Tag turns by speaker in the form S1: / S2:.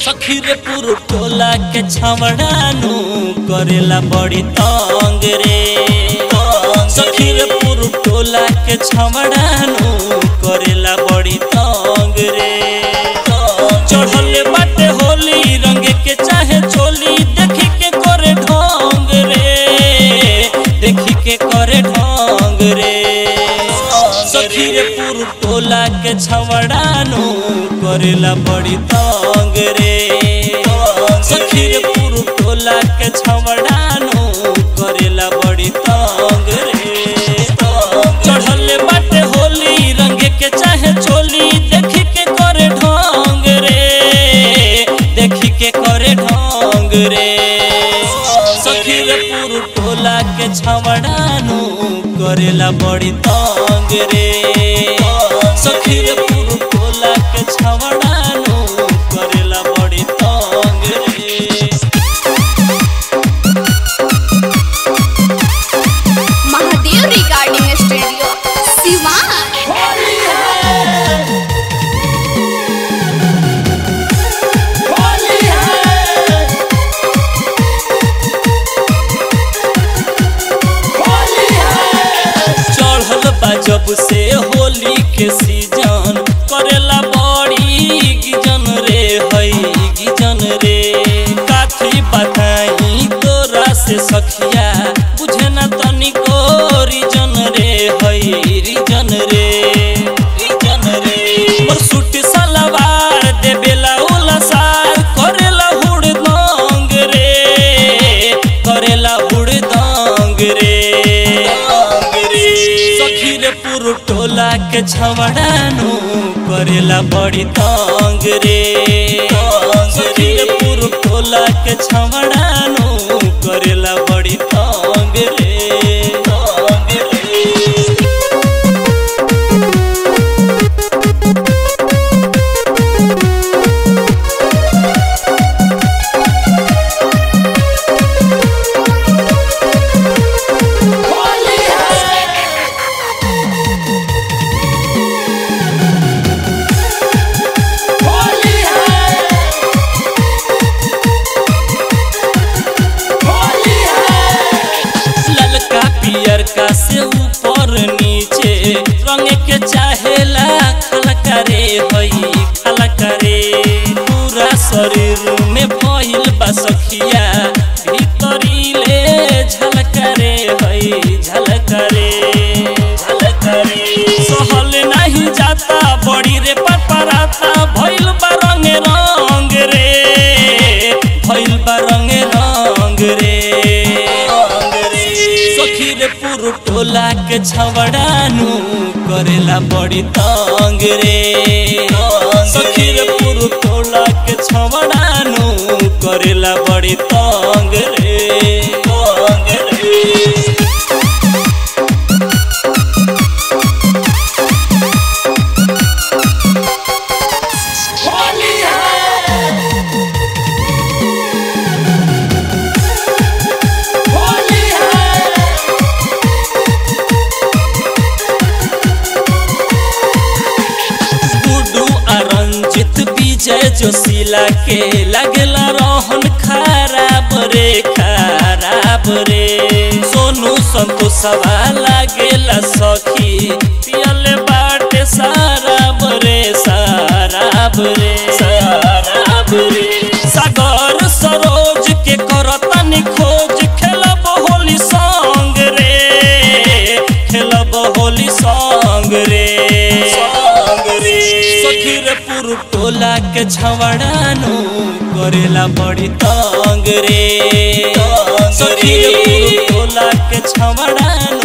S1: सखी रे पुरु टोला के छमड़ानू करेला बड़ी तंग रे। सखी रे पुरु टोला के छमड़ानू करेला बड़ी तंग रे। चढ़ले बाटे होली रंग के चाहे चोली देखी के करे ढंग रे, देखी के करे ढंग रे। सखी रे पुरु टोला के छमड़ानू करेला बड़ी तंग रे। सखी रे पुरु टोला के छमड़ानू करेला बड़ी तंग रे। चढ़ले बाटे होली रंग के चाहे चोली देखी के करे ढंग रे, देखी के करे ढंग रे। सखी रे पुरु टोला के छमड़ानू करेला बड़ी तंग रे। सखी रे पुरु टोला के छमड़ानू करेला बड़ी तंग रे।
S2: Mahadev recording studio Siwan.
S1: जब से होली के सीजन करेला बड़ी गिजन रे, हई गिजन रे। काथी बताई तोरा से सखिया बुझे न तनिको रीजन रे, हई रीजन रे, रीजन रे। मोर सूट सलवार देबेला उलसार करेला हुड़ दंग रे, करेला हुड़ दंग रे। सखी रे पुरु टोला के छमड़ानू करेला बड़ी तंग रे। सखी रे पुरु टोला के छमड़ानू करेला बड़ी तंग रे, तंग रे। पियर का से ऊपर नीचे रंग के चाहेला खलका रे, हई खलका रे। पूरा शरीर में भइल बा सखिया भीतरी ले झलका रे, हई झलका रे, झलका रे। सहल नहीं जाता बड़ी रे परपराता भइल बा रंग रंग रे, भइल बा रंग रंग रे। सखी रे पुरु टोला के छमड़ानू करेला बड़ी तंग रे। सखी रे पुरु टोला के छमड़ानू करेला बड़ी तंग रे, तंग रे। विजय जोशीला के लगला रोहन खराब रे, खराब रे। सोनू संतोषवा लागेला सखी पियले बाटे साराब रे, साराब रे, साराब रे। सागर सरोज के करतनी खोज खेलब होली संग रे, खेलब होली संग रे, संग रे। सखी रे पुरु टोला के छमड़ानू करेला बड़ी तंग रे। सखी रे पुरु टोला के छमड़ानू